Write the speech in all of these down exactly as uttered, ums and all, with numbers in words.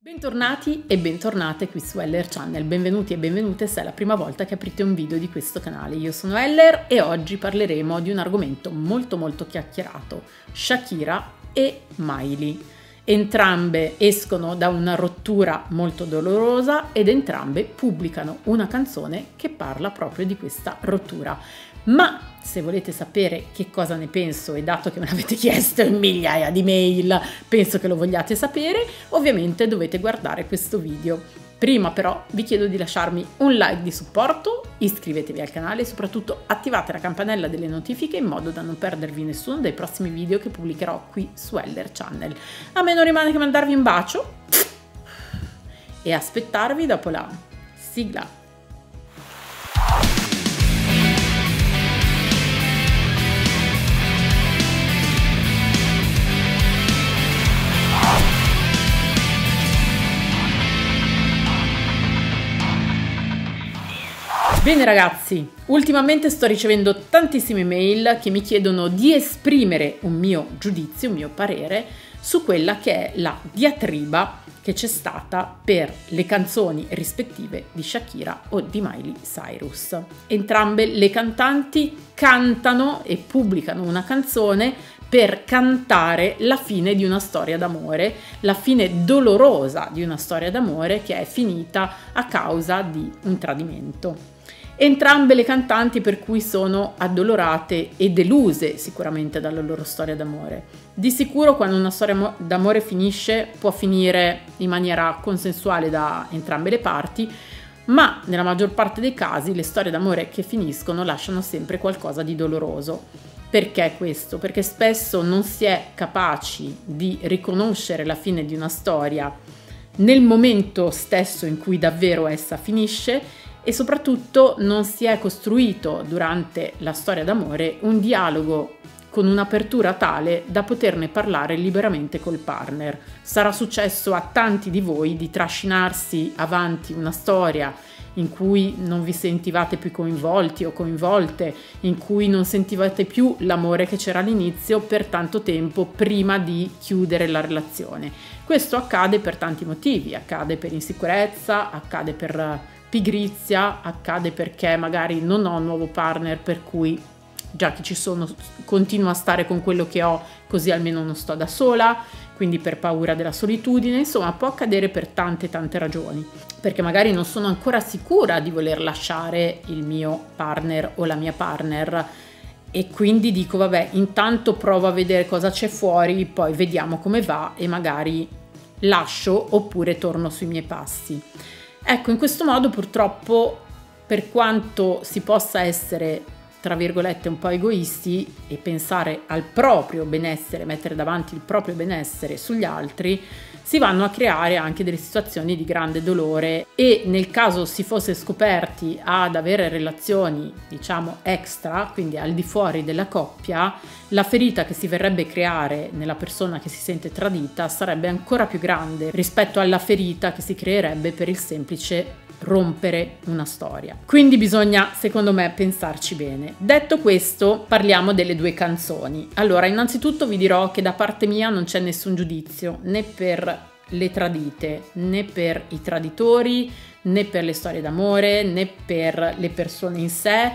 Bentornati e bentornate qui su Eller Channel, benvenuti e benvenute se è la prima volta che aprite un video di questo canale. Io sono Eller e oggi parleremo di un argomento molto molto chiacchierato, Shakira e Miley. Entrambe escono da una rottura molto dolorosa ed entrambe pubblicano una canzone che parla proprio di questa rottura. Ma se volete sapere che cosa ne penso, e dato che me l'avete chiesto in migliaia di mail, penso che lo vogliate sapere, ovviamente dovete guardare questo video. Prima però vi chiedo di lasciarmi un like di supporto, iscrivetevi al canale e soprattutto attivate la campanella delle notifiche in modo da non perdervi nessuno dei prossimi video che pubblicherò qui su Eller Channel. A me non rimane che mandarvi un bacio e aspettarvi dopo la sigla. Bene ragazzi, ultimamente sto ricevendo tantissime mail che mi chiedono di esprimere un mio giudizio, un mio parere su quella che è la diatriba che c'è stata per le canzoni rispettive di Shakira o di Miley Cyrus. Entrambe le cantanti cantano e pubblicano una canzone per cantare la fine di una storia d'amore, la fine dolorosa di una storia d'amore che è finita a causa di un tradimento. Entrambe le cantanti per cui sono addolorate e deluse sicuramente dalla loro storia d'amore. Di sicuro quando una storia d'amore finisce può finire in maniera consensuale da entrambe le parti, ma nella maggior parte dei casi le storie d'amore che finiscono lasciano sempre qualcosa di doloroso. Perché questo? Perché spesso non si è capaci di riconoscere la fine di una storia nel momento stesso in cui davvero essa finisce e soprattutto non si è costruito durante la storia d'amore un dialogo con un'apertura tale da poterne parlare liberamente col partner. Sarà successo a tanti di voi di trascinarsi avanti una storia in cui non vi sentivate più coinvolti o coinvolte, in cui non sentivate più l'amore che c'era all'inizio per tanto tempo prima di chiudere la relazione. Questo accade per tanti motivi, accade per insicurezza, accade per pigrizia, accade perché magari non ho un nuovo partner per cui già che ci sono continuo a stare con quello che ho così almeno non sto da sola, quindi per paura della solitudine, insomma può accadere per tante tante ragioni, perché magari non sono ancora sicura di voler lasciare il mio partner o la mia partner e quindi dico vabbè intanto provo a vedere cosa c'è fuori, poi vediamo come va e magari lascio oppure torno sui miei passi. Ecco, in questo modo purtroppo, per quanto si possa essere, tra virgolette, un po' egoisti e pensare al proprio benessere, mettere davanti il proprio benessere sugli altri, si vanno a creare anche delle situazioni di grande dolore e nel caso si fosse scoperti ad avere relazioni, diciamo, extra, quindi al di fuori della coppia, la ferita che si verrebbe a creare nella persona che si sente tradita sarebbe ancora più grande rispetto alla ferita che si creerebbe per il semplice rompere una storia. Quindi bisogna, secondo me, pensarci bene. Detto questo, parliamo delle due canzoni. Allora, innanzitutto vi dirò che da parte mia non c'è nessun giudizio, né per le tradite, né per i traditori, né per le storie d'amore, né per le persone in sé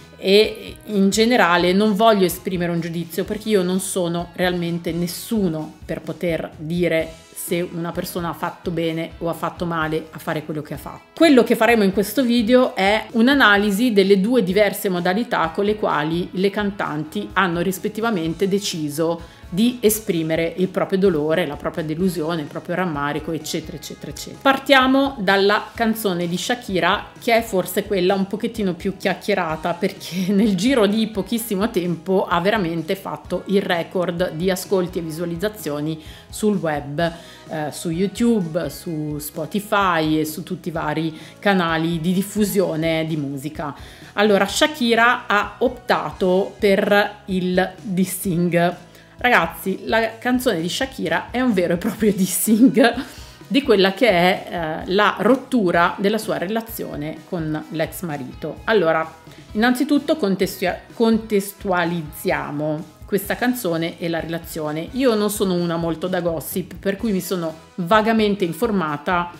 e in generale non voglio esprimere un giudizio perché io non sono realmente nessuno per poter dire se una persona ha fatto bene o ha fatto male a fare quello che ha fatto. Quello che faremo in questo video è un'analisi delle due diverse modalità con le quali le cantanti hanno rispettivamente deciso di esprimere il proprio dolore, la propria delusione, il proprio rammarico, eccetera, eccetera, eccetera. Partiamo dalla canzone di Shakira, che è forse quella un pochettino più chiacchierata, perché nel giro di pochissimo tempo ha veramente fatto il record di ascolti e visualizzazioni sul web, eh, su YouTube, su Spotify e su tutti i vari canali di diffusione di musica. Allora, Shakira ha optato per il dissing. Ragazzi, la canzone di Shakira è un vero e proprio dissing di quella che è eh, la rottura della sua relazione con l'ex marito. Allora, innanzitutto contestu- contestualizziamo questa canzone e la relazione. Io non sono una molto da gossip, per cui mi sono vagamente informata,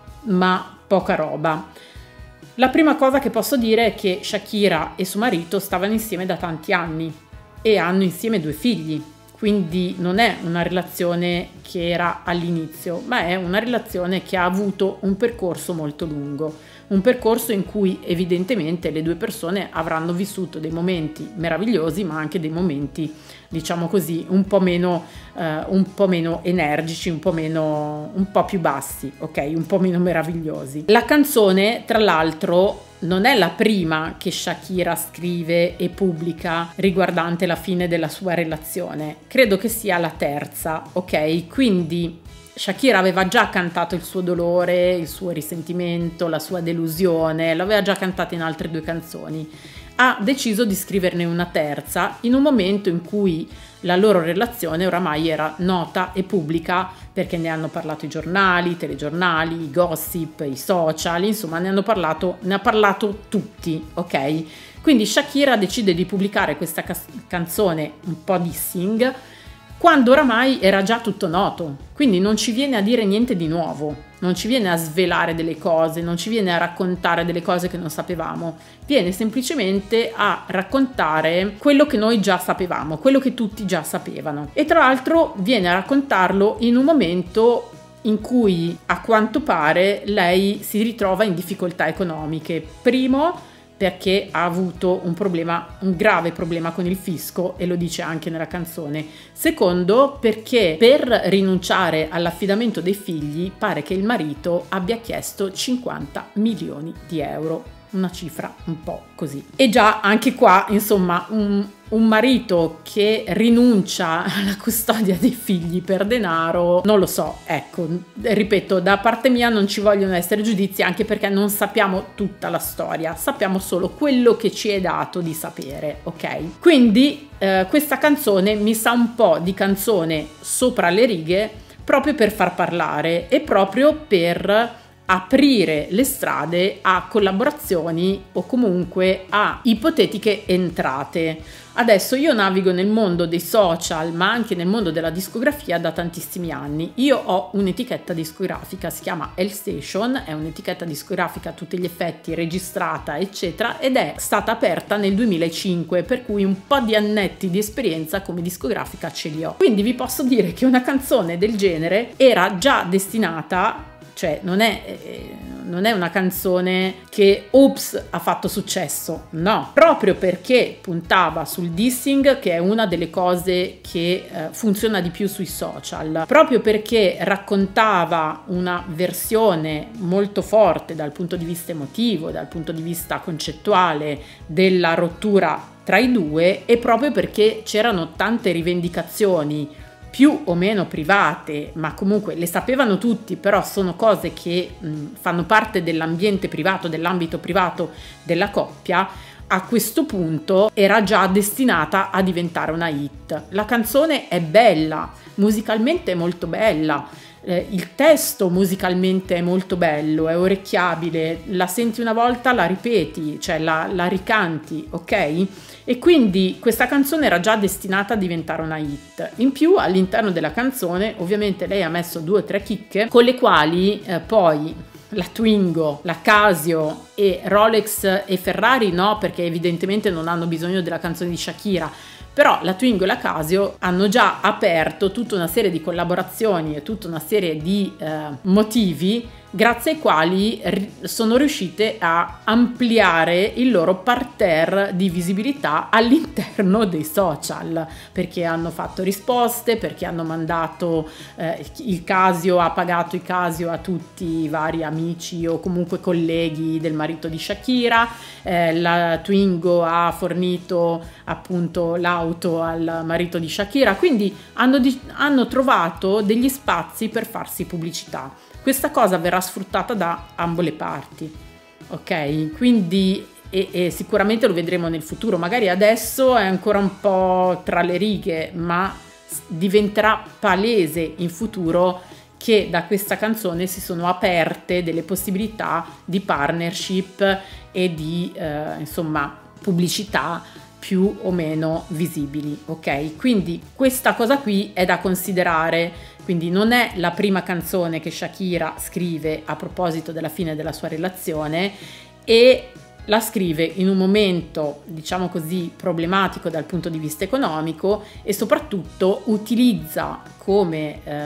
ma poca roba. La prima cosa che posso dire è che Shakira e suo marito stavano insieme da tanti anni e hanno insieme due figli, quindi non è una relazione che era all'inizio, ma è una relazione che ha avuto un percorso molto lungo, un percorso in cui evidentemente le due persone avranno vissuto dei momenti meravigliosi, ma anche dei momenti, diciamo così, un po' meno, eh, un po' meno energici, un po' meno, un po' più bassi, ok? Un po' meno meravigliosi. La canzone, tra l'altro, non è la prima che Shakira scrive e pubblica riguardante la fine della sua relazione, credo che sia la terza, ok? Quindi Shakira aveva già cantato il suo dolore, il suo risentimento, la sua delusione, l'aveva già cantata in altre due canzoni. Ha deciso di scriverne una terza in un momento in cui la loro relazione oramai era nota e pubblica, perché ne hanno parlato i giornali, i telegiornali, i gossip, i social, insomma ne hanno parlato, ne ha parlato tutti, ok? Quindi Shakira decide di pubblicare questa canzone un po' dissing quando oramai era già tutto noto, quindi non ci viene a dire niente di nuovo, non ci viene a svelare delle cose, non ci viene a raccontare delle cose che non sapevamo, viene semplicemente a raccontare quello che noi già sapevamo, quello che tutti già sapevano. E tra l'altro viene a raccontarlo in un momento in cui a quanto pare lei si ritrova in difficoltà economiche. Primo, perché ha avuto un problema, un grave problema con il fisco, e lo dice anche nella canzone. Secondo, perché per rinunciare all'affidamento dei figli pare che il marito abbia chiesto cinquanta milioni di euro, una cifra un po' così. E già anche qua, insomma, un, un marito che rinuncia alla custodia dei figli per denaro, non lo so, ecco, ripeto, da parte mia non ci vogliono essere giudizi, anche perché non sappiamo tutta la storia, sappiamo solo quello che ci è dato di sapere, ok? Quindi eh, questa canzone mi sa un po' di canzone sopra le righe, proprio per far parlare e proprio per aprire le strade a collaborazioni o comunque a ipotetiche entrate. Adesso io navigo nel mondo dei social, ma anche nel mondo della discografia da tantissimi anni. Io ho un'etichetta discografica, si chiama L Station, è un'etichetta discografica a tutti gli effetti, registrata eccetera, ed è stata aperta nel duemilacinque, per cui un po' di annetti di esperienza come discografica ce li ho. Quindi vi posso dire che una canzone del genere era già destinata, cioè non è, eh, non è una canzone che ops ha fatto successo, no, proprio perché puntava sul dissing, che è una delle cose che eh, funziona di più sui social, proprio perché raccontava una versione molto forte dal punto di vista emotivo, dal punto di vista concettuale della rottura tra i due, e proprio perché c'erano tante rivendicazioni più o meno private, ma comunque le sapevano tutti, però sono cose che mh, fanno parte dell'ambiente privato, dell'ambito privato della coppia. A questo punto era già destinata a diventare una hit. La canzone è bella, musicalmente è molto bella, eh, il testo musicalmente è molto bello, è orecchiabile, la senti una volta, la ripeti, cioè la, la ricanti, ok? E quindi questa canzone era già destinata a diventare una hit. In più, all'interno della canzone, ovviamente lei ha messo due o tre chicche con le quali eh, poi la Twingo, la Casio e Rolex e Ferrari no, perché evidentemente non hanno bisogno della canzone di Shakira, però la Twingo e la Casio hanno già aperto tutta una serie di collaborazioni e tutta una serie di eh, motivi grazie ai quali sono riuscite a ampliare il loro parterre di visibilità all'interno dei social, perché hanno fatto risposte, perché hanno mandato eh, il Casio, ha pagato i Casio a tutti i vari amici o comunque colleghi del marito di Shakira, eh, la Twingo ha fornito appunto l'auto al marito di Shakira, quindi hanno, di- hanno trovato degli spazi per farsi pubblicità. Questa cosa verrà sfruttata da ambo le parti, ok? Quindi e, e sicuramente lo vedremo nel futuro, magari adesso è ancora un po' tra le righe, ma diventerà palese in futuro che da questa canzone si sono aperte delle possibilità di partnership e di eh, insomma pubblicità più o meno visibili, ok? Quindi questa cosa qui è da considerare, quindi non è la prima canzone che Shakira scrive a proposito della fine della sua relazione, e la scrive in un momento, diciamo così, problematico dal punto di vista economico, e soprattutto utilizza come eh,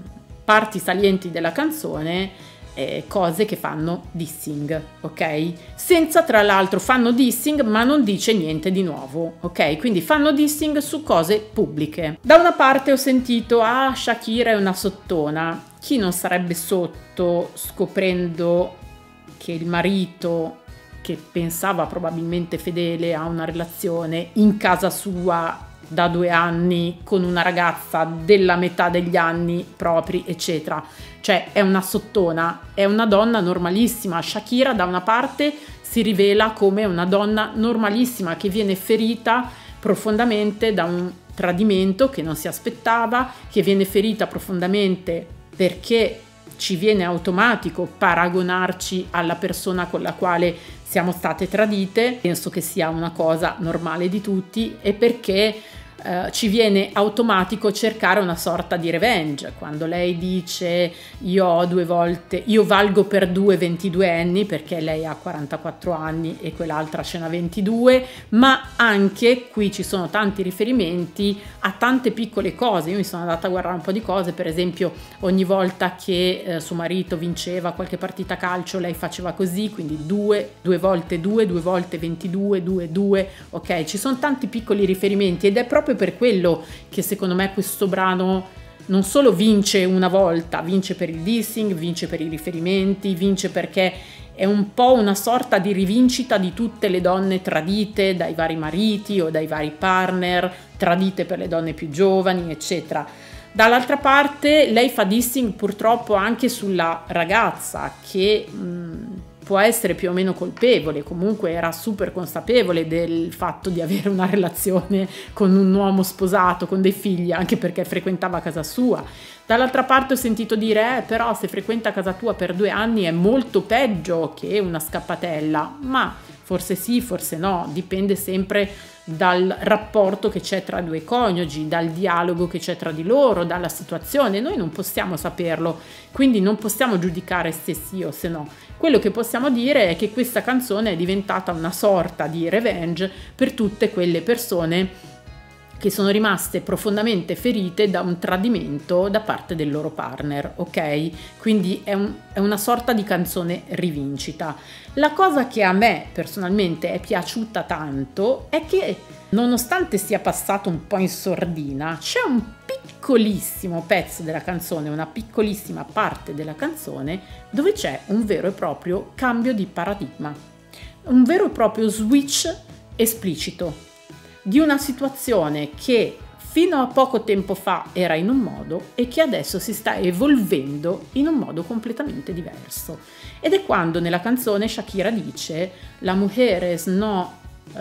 parti salienti della canzone eh, cose che fanno dissing, ok? Senza, tra l'altro, fanno dissing ma non dice niente di nuovo, ok? Quindi fanno dissing su cose pubbliche. Da una parte ho sentito, ah, Shakira è una sottona. Chi non sarebbe sotto scoprendo che il marito, che pensava probabilmente fedele a una relazione, in casa sua da due anni con una ragazza della metà degli anni propri, eccetera. Cioè è una sottona, è una donna normalissima. Shakira da una parte si rivela come una donna normalissima che viene ferita profondamente da un tradimento che non si aspettava, che viene ferita profondamente perché ci viene automatico paragonarci alla persona con la quale siamo state tradite. Penso che sia una cosa normale di tutti, e perché eh, ci viene automatico cercare una sorta di revenge. Quando lei dice io ho due volte, io valgo per due ventiduenni, perché lei ha quarantaquattro anni e quell'altra ce n'ha ventidue, ma anche qui ci sono tanti riferimenti a tante piccole cose. Io mi sono andata a guardare un po' di cose, per esempio ogni volta che eh, suo marito vinceva qualche partita calcio lei faceva così, quindi due, due volte due, due volte ventidue, due, due, ok? Ci sono tanti piccoli riferimenti, ed è proprio per quello che secondo me questo brano non solo vince una volta, vince per il dissing, vince per i riferimenti, vince perché è un po' una sorta di rivincita di tutte le donne tradite dai vari mariti o dai vari partner, tradite per le donne più giovani, eccetera. Dall'altra parte lei fa dissing purtroppo anche sulla ragazza, che mh, può essere più o meno colpevole, comunque era super consapevole del fatto di avere una relazione con un uomo sposato, con dei figli, anche perché frequentava casa sua. Dall'altra parte ho sentito dire, eh, però se frequenta casa tua per due anni è molto peggio che una scappatella, ma forse sì, forse no, dipende sempre dal rapporto che c'è tra due coniugi, dal dialogo che c'è tra di loro, dalla situazione. Noi non possiamo saperlo, quindi non possiamo giudicare se sì o se no. Quello che possiamo dire è che questa canzone è diventata una sorta di revenge per tutte quelle persone che sono rimaste profondamente ferite da un tradimento da parte del loro partner, ok? Quindi è, un, è una sorta di canzone rivincita. La cosa che a me personalmente è piaciuta tanto è che, nonostante sia passato un po' in sordina, c'è un piccolissimo pezzo della canzone, una piccolissima parte della canzone dove c'è un vero e proprio cambio di paradigma, un vero e proprio switch esplicito di una situazione che fino a poco tempo fa era in un modo e che adesso si sta evolvendo in un modo completamente diverso. Ed è quando nella canzone Shakira dice la mujeres no, eh,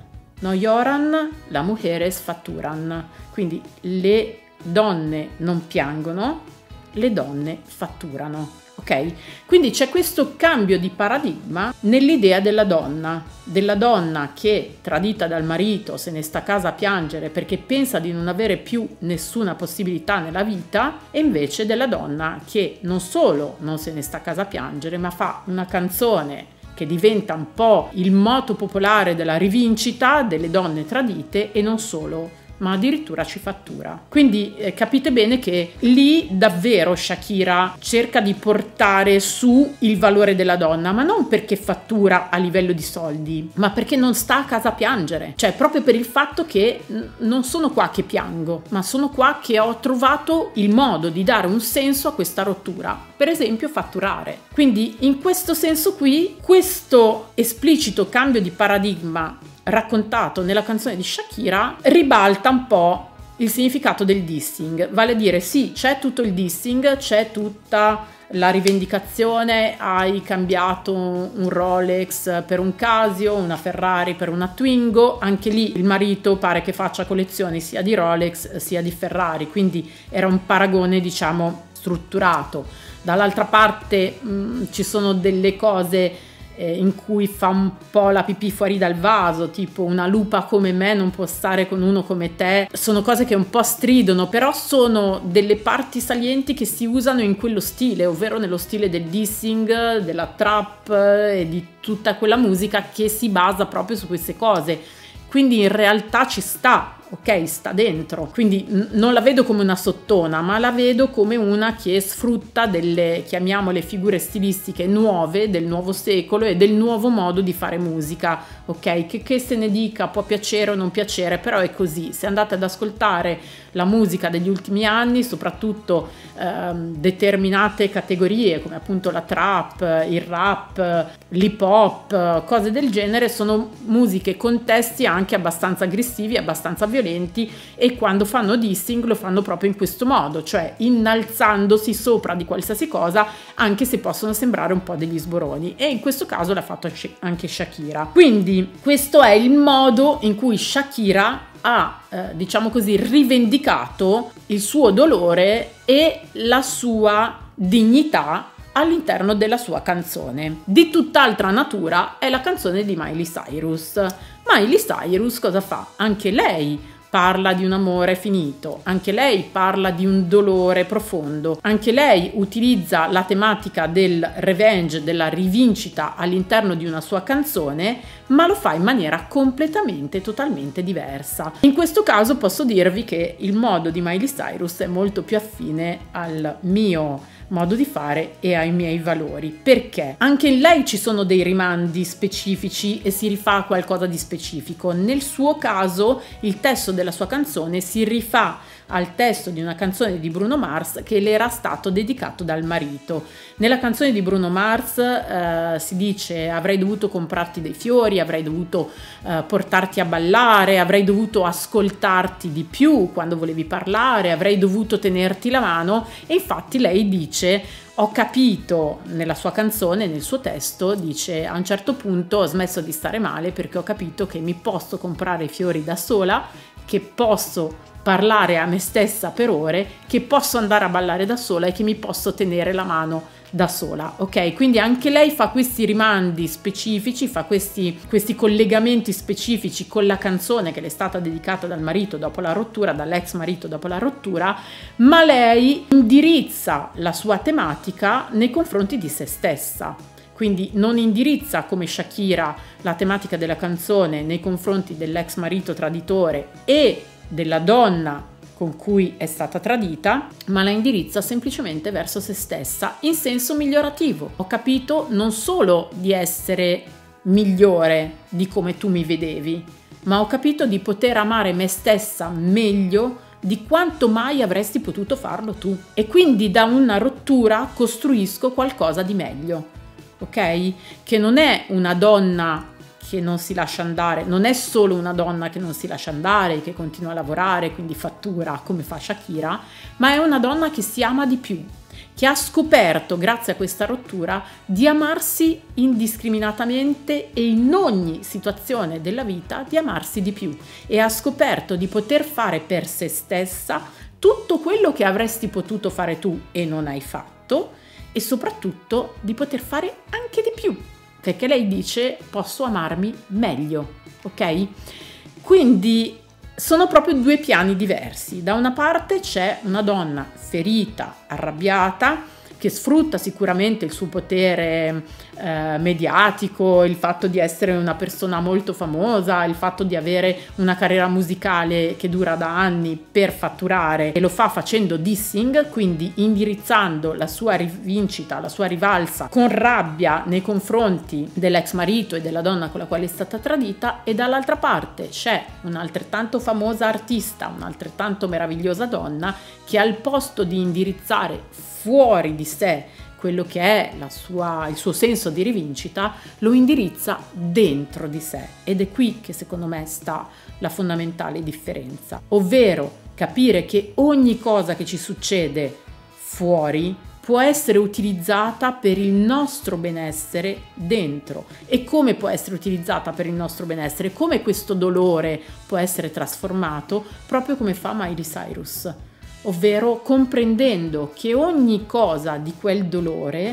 no lloran, la mujeres facturan. Quindi le donne non piangono, le donne fatturano. Ok? Quindi c'è questo cambio di paradigma nell'idea della donna, della donna che, tradita dal marito, se ne sta a casa a piangere perché pensa di non avere più nessuna possibilità nella vita, e invece della donna che non solo non se ne sta a casa a piangere, ma fa una canzone che diventa un po' il moto popolare della rivincita delle donne tradite, e non solo, ma addirittura ci fattura. Quindi eh, capite bene che lì davvero Shakira cerca di portare su il valore della donna, ma non perché fattura a livello di soldi, ma perché non sta a casa a piangere. Cioè proprio per il fatto che n- non sono qua che piango, ma sono qua che ho trovato il modo di dare un senso a questa rottura, per esempio fatturare. Quindi in questo senso qui, questo esplicito cambio di paradigma raccontato nella canzone di Shakira ribalta un po' il significato del dissing, vale a dire sì, c'è tutto il dissing, c'è tutta la rivendicazione, hai cambiato un Rolex per un Casio, una Ferrari per una Twingo, anche lì il marito pare che faccia collezioni sia di Rolex sia di Ferrari, quindi era un paragone diciamo strutturato. Dall'altra parte mh, ci sono delle cose eh, in cui fa un po' la pipì fuori dal vaso, tipo una lupa come me non può stare con uno come te. Sono cose che un po' stridono, però sono delle parti salienti che si usano in quello stile, ovvero nello stile del dissing, della trap e di tutta quella musica che si basa proprio su queste cose. Quindi in realtà ci sta, ok? Sta dentro. Quindi n- non la vedo come una sottona, ma la vedo come una che sfrutta delle, chiamiamole, figure stilistiche nuove, del nuovo secolo e del nuovo modo di fare musica, ok? Che, che se ne dica, può piacere o non piacere, però è così. Se andate ad ascoltare la musica degli ultimi anni, soprattutto ehm, determinate categorie come appunto la trap, il rap, l'hip hop, cose del genere, sono musiche con testi anche abbastanza aggressivi, abbastanza violenti, e quando fanno dissing lo fanno proprio in questo modo, cioè innalzandosi sopra di qualsiasi cosa, anche se possono sembrare un po' degli sboroni, e in questo caso l'ha fatto anche Shakira. Quindi questo è il modo in cui Shakira ha, eh, diciamo così, rivendicato il suo dolore e la sua dignità all'interno della sua canzone. Di tutt'altra natura è la canzone di Miley Cyrus. Miley Cyrus cosa fa? Anche lei parla di un amore finito, anche lei parla di un dolore profondo, anche lei utilizza la tematica del revenge, della rivincita all'interno di una sua canzone, ma lo fa in maniera completamente, totalmente diversa. In questo caso posso dirvi che il modo di Miley Cyrus è molto più affine al mio modo di fare e ai miei valori, perché anche in lei ci sono dei rimandi specifici e si rifà a qualcosa di specifico. Nel suo caso il testo della sua canzone si rifà al testo di una canzone di Bruno Mars che le era stato dedicato dal marito. Nella canzone di Bruno Mars eh, si dice: avrei dovuto comprarti dei fiori, avrei dovuto eh, portarti a ballare, avrei dovuto ascoltarti di più quando volevi parlare, avrei dovuto tenerti la mano. E infatti lei dice: ho capito, nella sua canzone, nel suo testo, dice: a un certo punto ho smesso di stare male perché ho capito che mi posso comprare i fiori da sola, che posso parlare a me stessa per ore, che posso andare a ballare da sola e che mi posso tenere la mano da sola, ok? Quindi anche lei fa questi rimandi specifici, fa questi, questi collegamenti specifici con la canzone che le è stata dedicata dal marito dopo la rottura, dall'ex marito dopo la rottura, ma lei indirizza la sua tematica nei confronti di se stessa. Quindi non indirizza come Shakira la tematica della canzone nei confronti dell'ex marito traditore e della donna con cui è stata tradita, ma la indirizza semplicemente verso se stessa in senso migliorativo. Ho capito non solo di essere migliore di come tu mi vedevi, ma ho capito di poter amare me stessa meglio di quanto mai avresti potuto farlo tu. E quindi da una rottura costruisco qualcosa di meglio, ok? Che non è una donna che non si lascia andare, non è solo una donna che non si lascia andare, che continua a lavorare, quindi fattura come fa Shakira, ma è una donna che si ama di più, che ha scoperto, grazie a questa rottura, di amarsi indiscriminatamente e in ogni situazione della vita di amarsi di più, e ha scoperto di poter fare per se stessa tutto quello che avresti potuto fare tu e non hai fatto, e soprattutto di poter fare anche di più, perché lei dice: posso amarmi meglio, ok? Quindi sono proprio due piani diversi. Da una parte c'è una donna ferita, arrabbiata, che sfrutta sicuramente il suo potere eh, mediatico, il fatto di essere una persona molto famosa, il fatto di avere una carriera musicale che dura da anni per fatturare, e lo fa facendo dissing, quindi indirizzando la sua rivincita, la sua rivalsa con rabbia nei confronti dell'ex marito e della donna con la quale è stata tradita. E dall'altra parte c'è un'altrettanto famosa artista, un'altrettanto meravigliosa donna, che al posto di indirizzare fuori di sé quello che è la sua, il suo senso di rivincita, lo indirizza dentro di sé. Ed è qui che secondo me sta la fondamentale differenza, ovvero capire che ogni cosa che ci succede fuori può essere utilizzata per il nostro benessere dentro. E come può essere utilizzata per il nostro benessere? Come questo dolore può essere trasformato? Proprio come fa Miley Cyrus, ovvero comprendendo che ogni cosa di quel dolore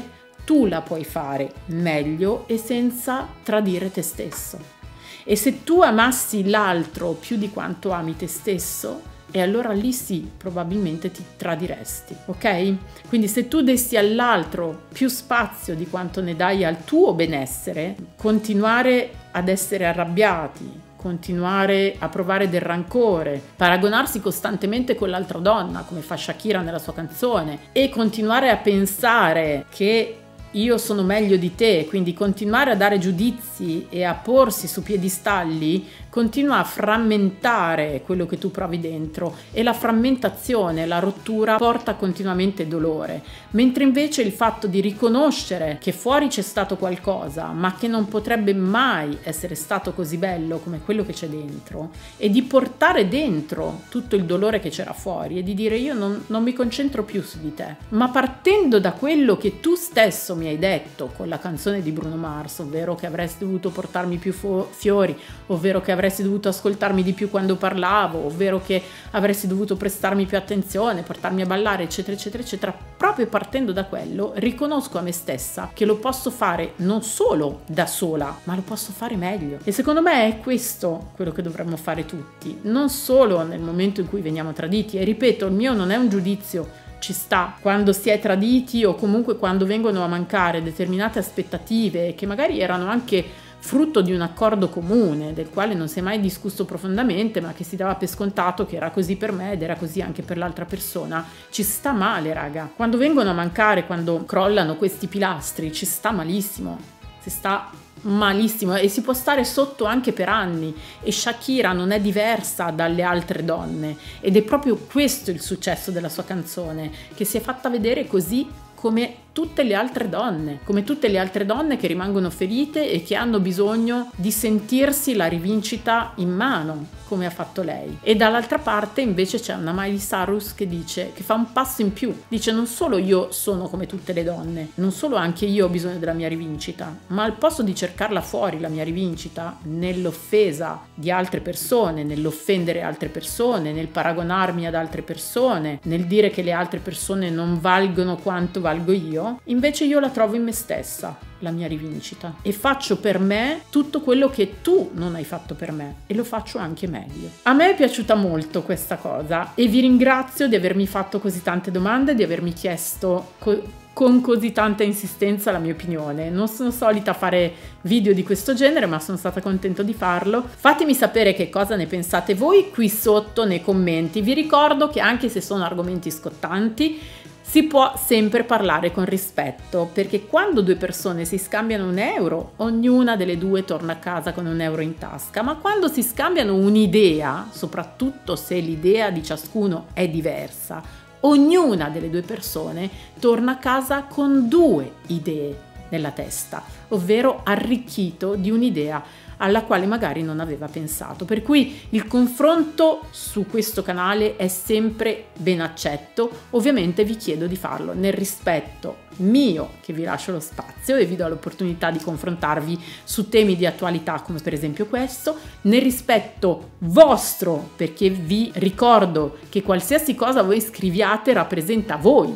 tu la puoi fare meglio e senza tradire te stesso. E se tu amassi l'altro più di quanto ami te stesso, e allora lì sì, probabilmente ti tradiresti, ok? Quindi se tu dessi all'altro più spazio di quanto ne dai al tuo benessere, continuare ad essere arrabbiati, continuare a provare del rancore, paragonarsi costantemente con l'altra donna, come fa Shakira nella sua canzone, e continuare a pensare che io sono meglio di te, quindi continuare a dare giudizi e a porsi su piedistalli, continua a frammentare quello che tu provi dentro, e la frammentazione, la rottura porta continuamente dolore, mentre invece il fatto di riconoscere che fuori c'è stato qualcosa, ma che non potrebbe mai essere stato così bello come quello che c'è dentro, e di portare dentro tutto il dolore che c'era fuori e di dire io non, non mi concentro più su di te, ma partendo da quello che tu stesso mi hai detto con la canzone di Bruno Mars, ovvero che avresti dovuto portarmi più fiori, ovvero che avresti dovuto ascoltarmi di più quando parlavo, ovvero che avresti dovuto prestarmi più attenzione, portarmi a ballare, eccetera, eccetera, eccetera. Proprio partendo da quello, riconosco a me stessa che lo posso fare non solo da sola, ma lo posso fare meglio. E secondo me è questo quello che dovremmo fare tutti, non solo nel momento in cui veniamo traditi. E ripeto, il mio non è un giudizio, ci sta, quando si è traditi o comunque quando vengono a mancare determinate aspettative che magari erano anche frutto di un accordo comune, del quale non si è mai discusso profondamente, ma che si dava per scontato che era così per me ed era così anche per l'altra persona. Ci sta male, raga. Quando vengono a mancare, quando crollano questi pilastri, ci sta malissimo. Si sta malissimo e si può stare sotto anche per anni, e Shakira non è diversa dalle altre donne, ed è proprio questo il successo della sua canzone, che si è fatta vedere così come tutte le altre donne, come tutte le altre donne che rimangono ferite e che hanno bisogno di sentirsi la rivincita in mano, come ha fatto lei. E dall'altra parte invece c'è una Miley Cyrus che dice, che fa un passo in più, dice non solo io sono come tutte le donne, non solo anche io ho bisogno della mia rivincita, ma al posto di cercarla fuori la mia rivincita nell'offesa di altre persone, nell'offendere altre persone, nel paragonarmi ad altre persone, nel dire che le altre persone non valgono quanto valgo io, invece io la trovo in me stessa, la mia rivincita, e faccio per me tutto quello che tu non hai fatto per me, e lo faccio anche meglio. A me è piaciuta molto questa cosa e vi ringrazio di avermi fatto così tante domande, di avermi chiesto co- con così tanta insistenza la mia opinione. Non sono solita fare video di questo genere, ma sono stata contenta di farlo. Fatemi sapere che cosa ne pensate voi qui sotto nei commenti. Vi ricordo che anche se sono argomenti scottanti, si può sempre parlare con rispetto, perché quando due persone si scambiano un euro, ognuna delle due torna a casa con un euro in tasca, ma quando si scambiano un'idea, soprattutto se l'idea di ciascuno è diversa, ognuna delle due persone torna a casa con due idee nella testa, ovvero arricchito di un'idea alla quale magari non aveva pensato. Per cui il confronto su questo canale è sempre ben accetto. Ovviamente vi chiedo di farlo nel rispetto mio, che vi lascio lo spazio e vi do l'opportunità di confrontarvi su temi di attualità come per esempio questo, nel rispetto vostro, perché vi ricordo che qualsiasi cosa voi scriviate rappresenta voi,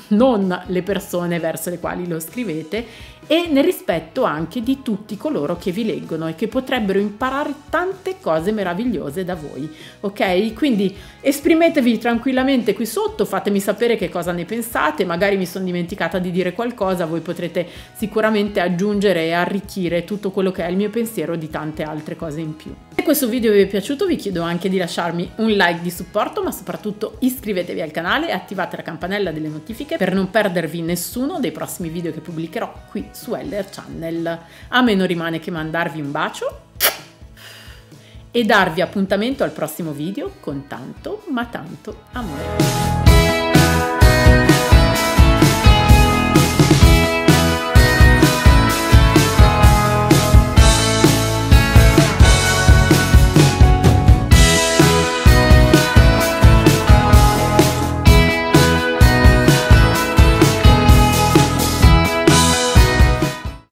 non le persone verso le quali lo scrivete, e nel rispetto anche di tutti coloro che vi leggono e che potrebbero imparare tante cose meravigliose da voi, ok? Quindi esprimetevi tranquillamente qui sotto, fatemi sapere che cosa ne pensate, magari mi sono dimenticata di dire qualcosa, voi potrete sicuramente aggiungere e arricchire tutto quello che è il mio pensiero di tante altre cose in più. Se questo video vi è piaciuto vi chiedo anche di lasciarmi un like di supporto, ma soprattutto iscrivetevi al canale e attivate la campanella delle notifiche per non perdervi nessuno dei prossimi video che pubblicherò qui su L R Channel. A me non rimane che mandarvi un bacio e darvi appuntamento al prossimo video con tanto ma tanto amore.